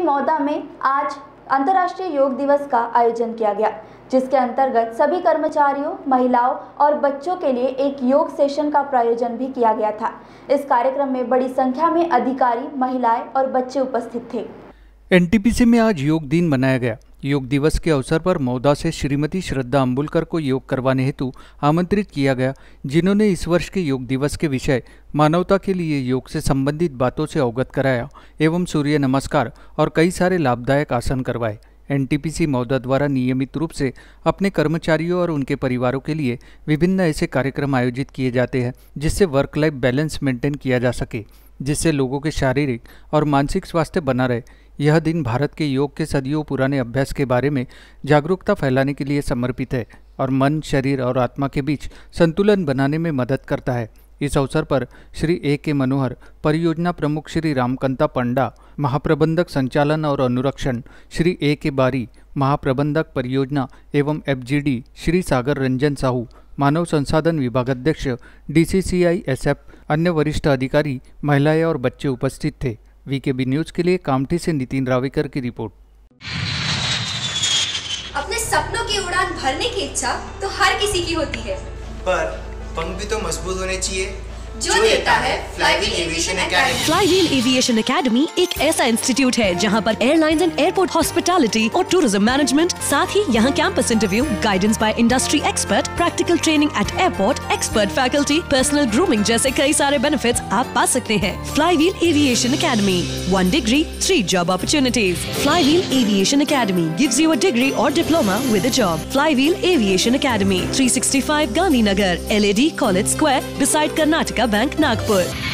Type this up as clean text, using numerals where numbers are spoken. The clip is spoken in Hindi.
मौदा में आज अंतर्राष्ट्रीय योग दिवस का आयोजन किया गया, जिसके अंतर्गत सभी कर्मचारियों, महिलाओं और बच्चों के लिए एक योग सेशन का प्रायोजन भी किया गया था। इस कार्यक्रम में बड़ी संख्या में अधिकारी, महिलाएं और बच्चे उपस्थित थे। एनटीपीसी में आज योग दिन मनाया गया। योग दिवस के अवसर पर मौदा से श्रीमती श्रद्धा अंबुलकर को योग करवाने हेतु आमंत्रित किया गया, जिन्होंने इस वर्ष के योग दिवस के विषय मानवता के लिए योग से संबंधित बातों से अवगत कराया एवं सूर्य नमस्कार और कई सारे लाभदायक आसन करवाए। एनटीपीसी मौदा द्वारा नियमित रूप से अपने कर्मचारियों और उनके परिवारों के लिए विभिन्न ऐसे कार्यक्रम आयोजित किए जाते हैं जिससे वर्क लाइफ बैलेंस मेंटेन किया जा सके, जिससे लोगों के शारीरिक और मानसिक स्वास्थ्य बना रहे। यह दिन भारत के योग के सदियों पुराने अभ्यास के बारे में जागरूकता फैलाने के लिए समर्पित है और मन, शरीर और आत्मा के बीच संतुलन बनाने में मदद करता है। इस अवसर पर श्री ए.के. मनोहर, परियोजना प्रमुख श्री रामकंता पंडा, महाप्रबंधक संचालन और अनुरक्षण श्री ए.के. बारी, महाप्रबंधक परियोजना एवं एफजीडी श्री सागर रंजन साहू, मानव संसाधन विभागाध्यक्ष DCCI SF, अन्य वरिष्ठ अधिकारी, महिलाएं और बच्चे उपस्थित थे। वीकेबी न्यूज के लिए कामठी से नितिन रावेकर की रिपोर्ट। अपने सपनों की उड़ान भरने की इच्छा तो हर किसी की होती है, पर पंख भी तो मजबूत होने चाहिए, जो देता है Flywheel Aviation Academy. Flywheel Aviation Academy एक ऐसा इंस्टीट्यूट है जहां पर एयरलाइंस एंड एयरपोर्ट हॉस्पिटैलिटी और टूरिज्म मैनेजमेंट, साथ ही यहां campus interview, guidance by industry expert, practical training at airport, expert faculty, personal grooming जैसे कई सारे बेनिफिट्स आप पा सकते हैं। Flywheel Aviation Academy, 1 degree, 3 job opportunities. Flywheel Aviation Academy gives you a degree or diploma with a job. Flywheel Aviation Academy, 365 Gandhinagar, LAD College Square, beside Karnataka Bank, Nagpur.